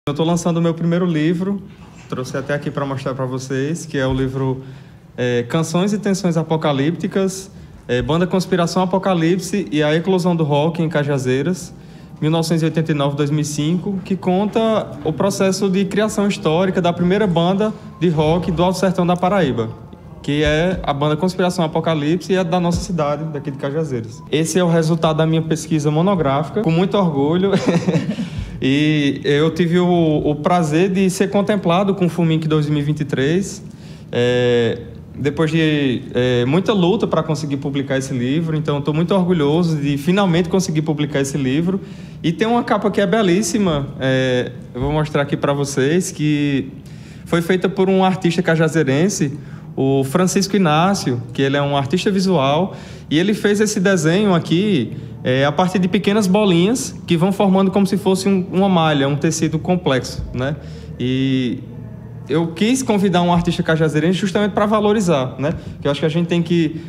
Eu estou lançando o meu primeiro livro, trouxe até aqui para mostrar para vocês, que é o livro Canções e Tensões Apocalípticas, Banda Conspiração Apocalipse e a Eclosão do Rock em Cajazeiras, 1989-2005, que conta o processo de criação histórica da primeira banda de rock do Alto Sertão da Paraíba, que é a banda Conspiração Apocalipse e é da nossa cidade, daqui de Cajazeiras. Esse é o resultado da minha pesquisa monográfica, com muito orgulho. E eu tive o prazer de ser contemplado com o FUMINC 2023, depois de muita luta para conseguir publicar esse livro. Então, estou muito orgulhoso de finalmente conseguir publicar esse livro. E tem uma capa que é belíssima, eu vou mostrar aqui para vocês, que foi feita por um artista cajazeirense, o Francisco Inácio, que ele é um artista visual, e ele fez esse desenho aqui a partir de pequenas bolinhas que vão formando como se fosse uma malha, um tecido complexo, né? E eu quis convidar um artista cajazeirense justamente para valorizar, né? Que eu acho que a gente tem que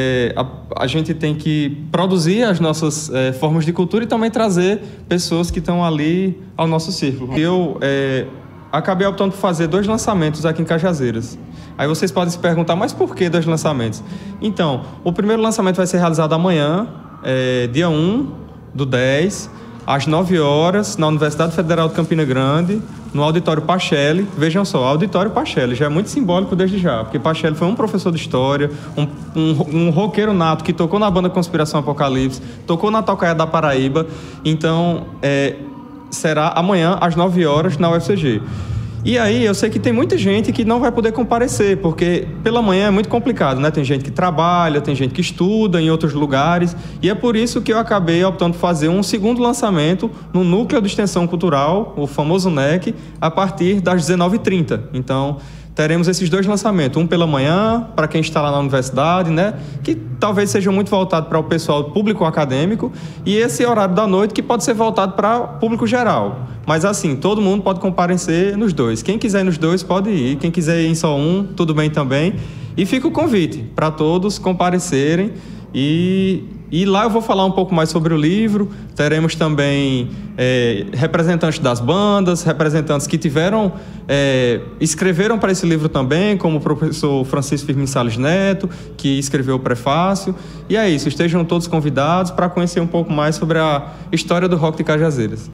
produzir as nossas formas de cultura e também trazer pessoas que estão ali ao nosso círculo. Eu acabei optando por fazer 2 lançamentos aqui em Cajazeiras. Aí vocês podem se perguntar, mas por que 2 lançamentos? Então, o primeiro lançamento vai ser realizado amanhã, dia 1/10, às 9 horas, na Universidade Federal de Campina Grande, no Auditório Pacelli. Vejam só, Auditório Pacelli já é muito simbólico desde já, porque Pacelli foi um professor de história, um roqueiro nato que tocou na banda Conspiração Apocalipse, tocou na Tocaia da Paraíba. Então, será amanhã às 9 horas na UFCG. E aí, eu sei que tem muita gente que não vai poder comparecer, porque pela manhã é muito complicado, né? Tem gente que trabalha, tem gente que estuda em outros lugares, e é por isso que eu acabei optando por fazer um segundo lançamento no Núcleo de Extensão Cultural, o famoso NEC, a partir das 19h30. Então, teremos esses 2 lançamentos, um pela manhã, para quem está lá na universidade, né? Que talvez seja muito voltado para o pessoal público acadêmico, e esse horário da noite que pode ser voltado para o público geral. Mas assim, todo mundo pode comparecer nos 2. Quem quiser ir nos 2 pode ir, quem quiser ir em só um, tudo bem também. E fica o convite para todos comparecerem e lá eu vou falar um pouco mais sobre o livro. Teremos também representantes das bandas, representantes que escreveram para esse livro também, como o professor Francisco Firmino Salles Neto, que escreveu o prefácio. E é isso, estejam todos convidados para conhecer um pouco mais sobre a história do rock de Cajazeiras.